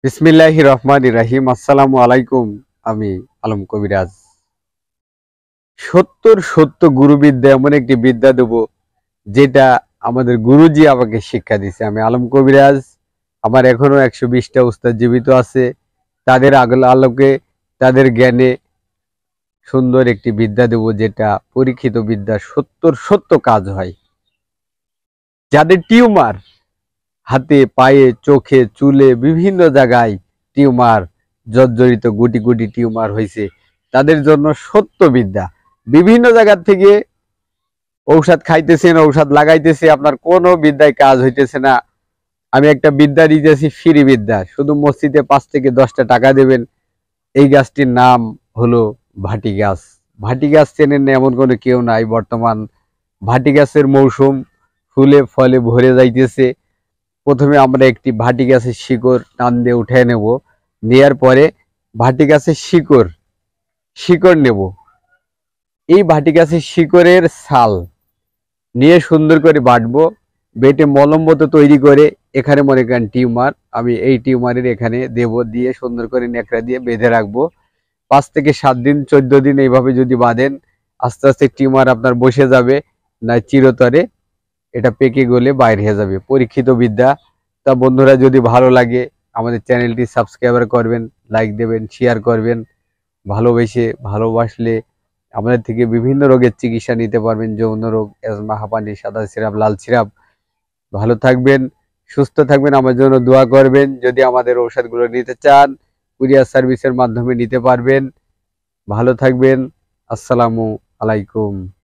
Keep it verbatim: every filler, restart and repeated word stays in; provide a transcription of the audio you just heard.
বিসমিল্লাহির রহমানির রহিম। আসসালামু আলাইকুম। আমি আলম কবিরাজ। সত্তর সত্য গুরুবিদ্যা এমন একটি বিদ্যা দেব যেটা আমাদের গুরুজি আমাকে শিক্ষা দিয়েছে। আমি আলম কবিরাজ। আমার এখনো একশো বিশটা উস্তাদ জীবিত আছে। তাদের আলোকে, তাদের জ্ঞানে সুন্দর একটি বিদ্যা দেব যেটা পরীক্ষিত বিদ্যা, সত্তর সত্য কাজ হয়। যাদের টিউমার হাতে, পায়ে, চোখে, চুলে, বিভিন্ন জায়গায় টিউমার, জর্জরিত গুটি গুটি টিউমার হয়েছে, তাদের জন্য সত্য বিদ্যা। বিভিন্ন জায়গা থেকে ঔষধ খাইতেছেন, ঔষধ লাগাইতেছে, আপনার কোনো বিদ্যায় কাজ হইতেছে না। আমি একটা বিদ্যা দিতেছি, ফ্রি বিদ্যা। শুধু মসজিদে পাঁচ থেকে দশটা টাকা দেবেন। এই গাছটির নাম হলো ভাটি গাছ। ভাটি গাছ চেনেন না এমন কোনো কেউ নাই। বর্তমান ভাটি গাছের মৌসুম, ফুলে ফলে ভরে যাইতেছে। প্রথমে আমরা একটি ভাটি গাছের শিকড় টান দিয়ে উঠে নেব। নেয়ার পরে ভাটি গাছের শিকড় শিকড় নেব। এই ভাটি গাছের শিকড়ের ছাল নিয়ে সুন্দর করে বাটবো। বেটে মলম মতো তৈরি করে, এখানে মনে করেন টিউমার, আমি এই টিউমারের এখানে দেব, দিয়ে সুন্দর করে ন্যাকড়া দিয়ে বেঁধে রাখবো। পাঁচ থেকে সাত দিন চোদ্দ দিন এইভাবে যদি বাঁধেন, আস্তে আস্তে টিউমার আপনার বসে যাবে, না চিরতরে এটা পেকে গলে বাইরে হয়ে যাবে। পরীক্ষিত বিদ্যা। তা বন্ধুরা, যদি ভালো লাগে আমাদের চ্যানেলটি সাবস্ক্রাইবার করবেন, লাইক দেবেন, শেয়ার করবেন। ভালোবেসে ভালোবাসলে আমাদের থেকে বিভিন্ন রোগের চিকিৎসা নিতে পারবেন। যৌন রোগ, অ্যাজমা, হাঁপানি, সাদা সিরাপ, লাল সিরাপ। ভালো থাকবেন, সুস্থ থাকবেন, আমার জন্য দোয়া করবেন। যদি আমাদের ঔষধগুলো নিতে চান, কুরিয়ার সার্ভিসের মাধ্যমে নিতে পারবেন। ভালো থাকবেন। আসসালামু আলাইকুম।